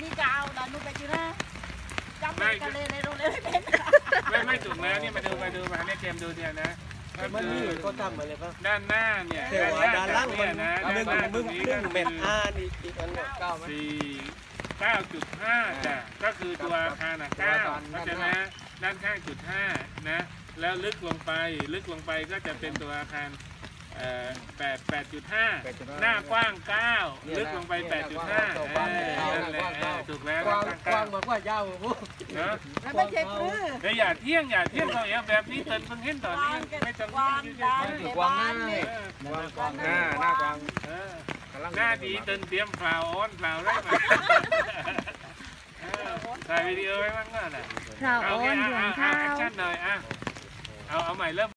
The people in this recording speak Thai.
นี่จะเอาดันนูไปจีน่าจำไม่กันเลยโรงเรียนไม่ถูกแล้วนี่มาดูมาเนี่ยเกมดูเนี่ยนะมันนี่ก็ทำมาเลยป่ะด้านหน้าเนี่ยด้านล่างมันนะมึงเม็ดนี่อีกอันเนี่ย 9.5จ้ะก็คือตัวอาคาร9เข้าใจไหมด้านข้าง.5นะแล้วลึกลงไปก็จะเป็นตัวอาคาร8.5 หน้ากว้าง9ลึกลงไป8.5นั่นแหละถูกแล้วกว้างมากกว่ายาวพวกนะไม่ใช่คือแต่อย่าเที่ยงเราเองแบบนี้เตินเพิ่งเห็นตอนนี้ไม่จำเป็นกว้างหน้ากว้างหน้าดีเตินเตรียมเปล่าอ้อนเปล่าได้ไหมถ่ายวิดีโอไว้บ้างก็ได้เปล่าอ้อนด่วนข้าวแอคชั่นหน่อยเอาใหม่เริ่ม